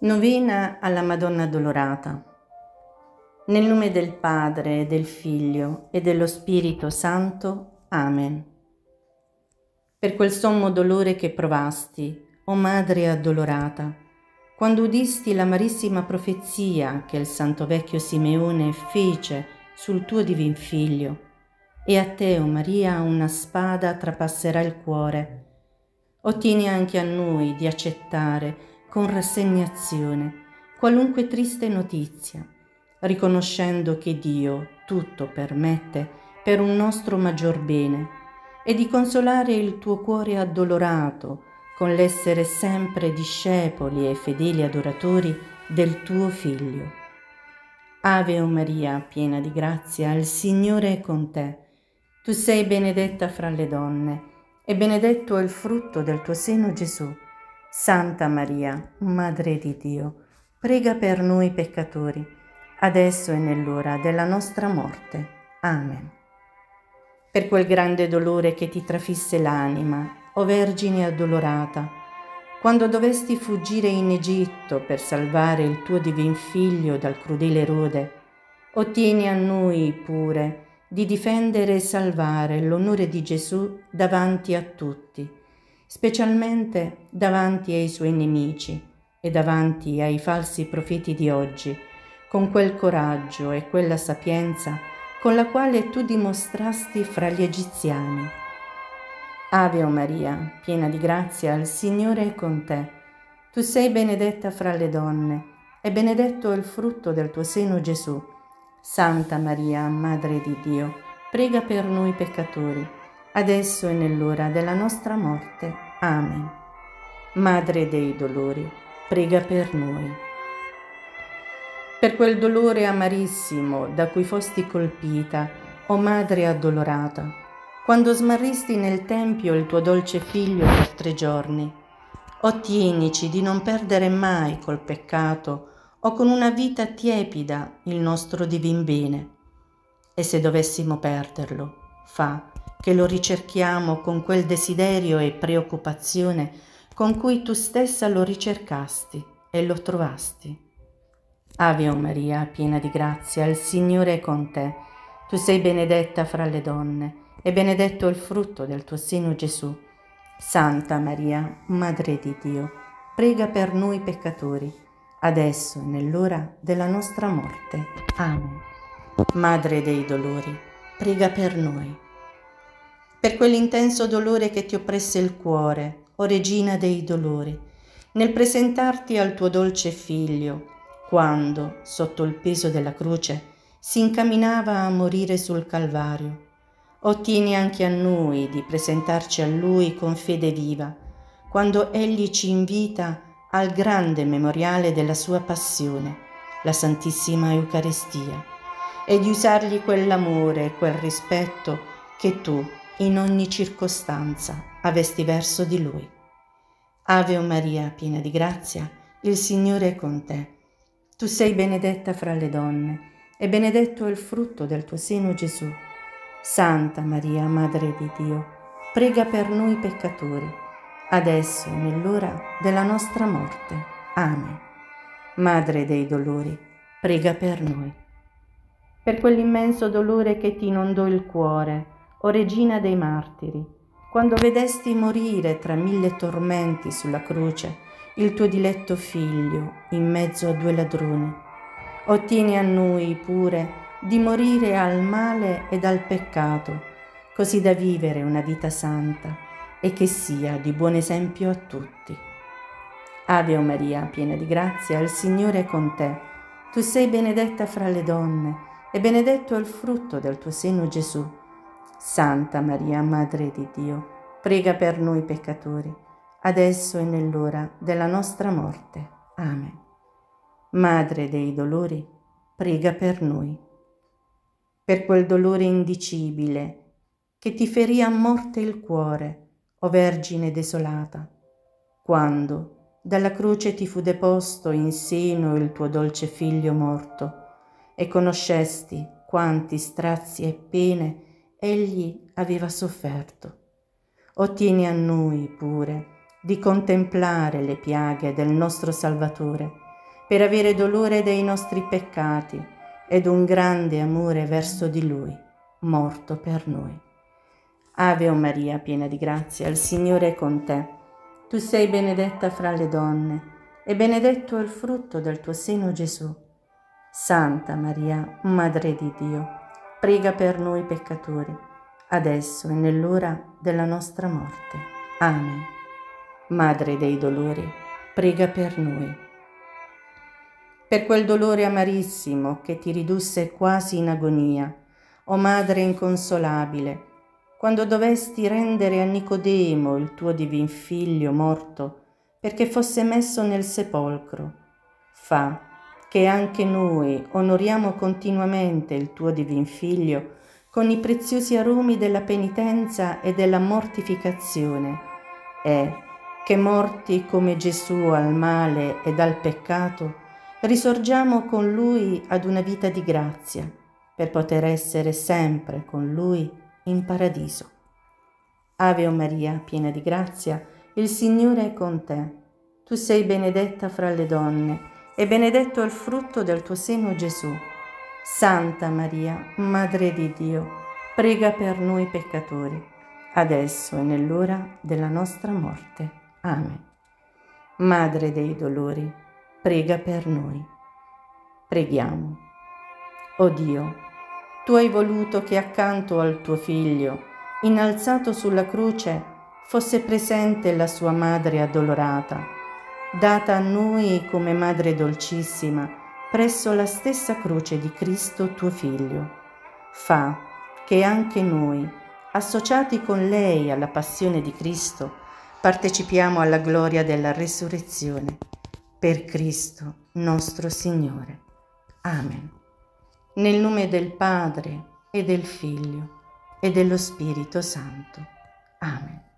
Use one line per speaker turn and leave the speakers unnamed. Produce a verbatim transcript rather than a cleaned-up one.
Novena alla Madonna Addolorata. Nel nome del Padre, del Figlio e dello Spirito Santo. Amen. Per quel sommo dolore che provasti, o Madre addolorata, quando udisti l'amarissima profezia che il Santo Vecchio Simeone fece sul tuo divin Figlio, e a te, o Maria, una spada trapasserà il cuore, ottieni anche a noi di accettare con rassegnazione qualunque triste notizia, riconoscendo che Dio tutto permette per un nostro maggior bene, e di consolare il tuo cuore addolorato con l'essere sempre discepoli e fedeli adoratori del tuo Figlio. Ave o Maria, piena di grazia, il Signore è con te. Tu sei benedetta fra le donne, e benedetto è il frutto del tuo seno, Gesù. Santa Maria, Madre di Dio, prega per noi peccatori, adesso e nell'ora della nostra morte. Amen. Per quel grande dolore che ti trafisse l'anima, o Vergine addolorata, quando dovesti fuggire in Egitto per salvare il tuo divin Figlio dal crudele Erode, ottieni a noi pure di difendere e salvare l'onore di Gesù davanti a tutti, specialmente davanti ai suoi nemici e davanti ai falsi profeti di oggi, con quel coraggio e quella sapienza con la quale tu dimostrasti fra gli egiziani. Ave o Maria, piena di grazia, il Signore è con te. Tu sei benedetta fra le donne, e benedetto è il frutto del tuo seno, Gesù. Santa Maria, Madre di Dio, prega per noi peccatori, adesso e nell'ora della nostra morte. Amen. Madre dei dolori, prega per noi. Per quel dolore amarissimo da cui fosti colpita, o Madre addolorata, quando smarristi nel Tempio il tuo dolce Figlio per tre giorni, ottienici di non perdere mai col peccato o con una vita tiepida il nostro divin bene. E se dovessimo perderlo, fa che lo ricerchiamo con quel desiderio e preoccupazione con cui tu stessa lo ricercasti e lo trovasti. Ave o Maria, piena di grazia, il Signore è con te. Tu sei benedetta fra le donne, e benedetto è il frutto del tuo seno, Gesù. Santa Maria, Madre di Dio, prega per noi peccatori, adesso e nell'ora della nostra morte. Amen. Madre dei dolori, prega per noi. Per quell'intenso dolore che ti oppresse il cuore, o Regina dei dolori, nel presentarti al tuo dolce Figlio, quando, sotto il peso della croce, si incamminava a morire sul Calvario, ottieni anche a noi di presentarci a Lui con fede viva, quando Egli ci invita al grande memoriale della sua passione, la Santissima Eucaristia, e di usargli quell'amore e quel rispetto che tu, in ogni circostanza, avesti verso di Lui. Ave o Maria, piena di grazia, il Signore è con te. Tu sei benedetta fra le donne, e benedetto è il frutto del tuo seno, Gesù. Santa Maria, Madre di Dio, prega per noi peccatori, adesso e nell'ora della nostra morte. Amen. Madre dei dolori, prega per noi. Per quell'immenso dolore che ti inondò il cuore, o Regina dei martiri, quando vedesti morire tra mille tormenti sulla croce il tuo diletto Figlio in mezzo a due ladroni, ottieni a noi pure di morire al male ed al peccato, così da vivere una vita santa e che sia di buon esempio a tutti. Ave o Maria, piena di grazia, il Signore è con te. Tu sei benedetta fra le donne, e benedetto è il frutto del tuo seno, Gesù. Santa Maria, Madre di Dio, prega per noi peccatori, adesso e nell'ora della nostra morte. Amen. Madre dei dolori, prega per noi. Per quel dolore indicibile che ti ferì a morte il cuore, o Vergine desolata, quando dalla croce ti fu deposto in seno il tuo dolce Figlio morto, e conoscesti quanti strazi e pene egli aveva sofferto. Ottieni a noi pure di contemplare le piaghe del nostro Salvatore per avere dolore dei nostri peccati ed un grande amore verso di Lui, morto per noi. Ave o Maria, piena di grazia, il Signore è con te. Tu sei benedetta fra le donne, e benedetto è il frutto del tuo seno, Gesù. Santa Maria, Madre di Dio, prega per noi peccatori, adesso e nell'ora della nostra morte. Amen. Madre dei dolori, prega per noi. Per quel dolore amarissimo che ti ridusse quasi in agonia, o Madre inconsolabile, quando dovesti rendere a Nicodemo il tuo divin figlio morto perché fosse messo nel sepolcro, fa che anche noi onoriamo continuamente il tuo divin figlio con i preziosi aromi della penitenza e della mortificazione, e che morti come Gesù al male ed al peccato, risorgiamo con Lui ad una vita di grazia, per poter essere sempre con Lui in paradiso. Ave o Maria, piena di grazia, il Signore è con te. Tu sei benedetta fra le donne, e benedetto è il frutto del tuo seno, Gesù. Santa Maria, Madre di Dio, prega per noi peccatori, adesso e nell'ora della nostra morte. Amen. Madre dei dolori, prega per noi. Preghiamo. O Dio, tu hai voluto che accanto al tuo Figlio, innalzato sulla croce, fosse presente la sua Madre addolorata, data a noi come Madre dolcissima presso la stessa croce di Cristo tuo Figlio. Fa che anche noi, associati con lei alla passione di Cristo, partecipiamo alla gloria della resurrezione. Per Cristo nostro Signore. Amen. Nel nome del Padre e del Figlio e dello Spirito Santo. Amen.